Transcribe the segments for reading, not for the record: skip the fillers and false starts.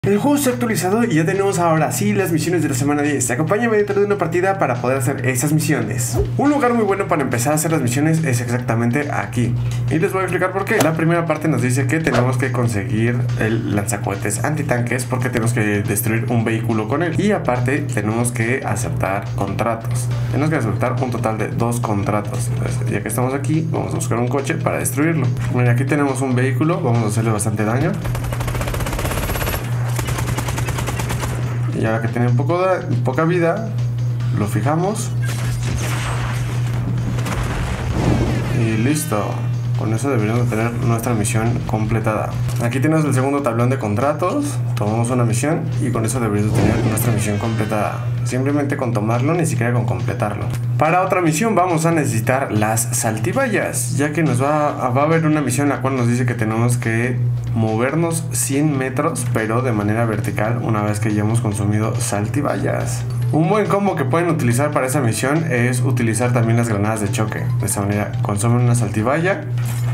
El juego se ha actualizado y ya tenemos ahora sí las misiones de la semana 10. Acompáñame dentro de una partida para poder hacer esas misiones. Un lugar muy bueno para empezar a hacer las misiones es exactamente aquí. Y les voy a explicar por qué. La primera parte nos dice que tenemos que conseguir el lanzacohetes antitanques porque tenemos que destruir un vehículo con él. Y aparte tenemos que aceptar contratos. Tenemos que aceptar un total de 2 contratos. Entonces, ya que estamos aquí, vamos a buscar un coche para destruirlo. Mira, aquí tenemos un vehículo, vamos a hacerle bastante daño. Y ahora que tiene poca vida, lo fijamos. Y listo. Con eso deberíamos tener nuestra misión completada. Aquí tenemos el segundo tablón de contratos. Tomamos una misión y con eso deberíamos tener nuestra misión completada. Simplemente con tomarlo, ni siquiera con completarlo. Para otra misión vamos a necesitar las saltivallas, ya que nos va a haber una misión en la cual nos dice que tenemos que movernos 100 metros, pero de manera vertical una vez que hayamos consumido saltivallas. Un buen combo que pueden utilizar para esa misión es utilizar también las granadas de choque. De esta manera consumen una saltivalla.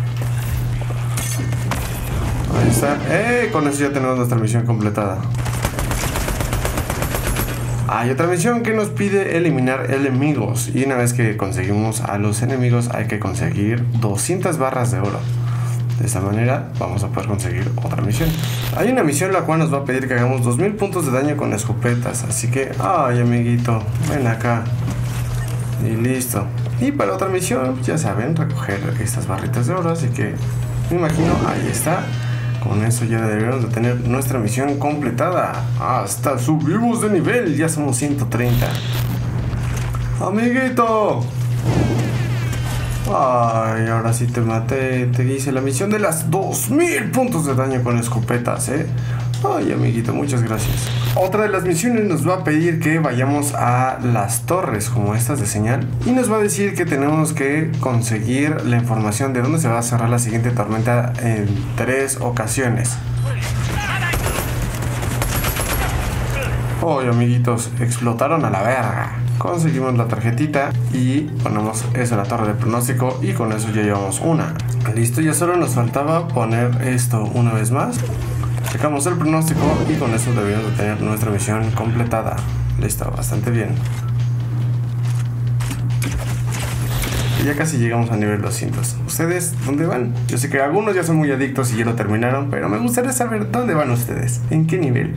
Ahí está. Con eso ya tenemos nuestra misión completada. Hay otra misión que nos pide eliminar enemigos. Y una vez que conseguimos a los enemigos hay que conseguir 200 barras de oro. De esta manera vamos a poder conseguir otra misión. Hay una misión la cual nos va a pedir que hagamos 2000 puntos de daño con escopetas. Así que, ay amiguito, ven acá. Y listo. Y para otra misión, ya saben, recoger estas barritas de oro. Así que, me imagino, ahí está. Con eso ya deberíamos de tener nuestra misión completada. Hasta subimos de nivel, ya somos 130. Amiguito. Ay, ahora sí te maté. Te hice la misión de las 2000 puntos de daño con escopetas, Ay, amiguito, muchas gracias. Otra de las misiones nos va a pedir que vayamos a las torres como estas de señal. Y nos va a decir que tenemos que conseguir la información de dónde se va a cerrar la siguiente tormenta en 3 ocasiones. Ay, amiguitos, explotaron a la verga. Conseguimos la tarjetita y ponemos eso en la torre de pronóstico y con eso ya llevamos una. Listo, ya solo nos faltaba poner esto una vez más. Checamos el pronóstico y con eso debemos de tener nuestra misión completada. Listo, bastante bien. Y ya casi llegamos a nivel 200. ¿Ustedes dónde van? Yo sé que algunos ya son muy adictos y ya lo terminaron, pero me gustaría saber dónde van ustedes. ¿En qué nivel?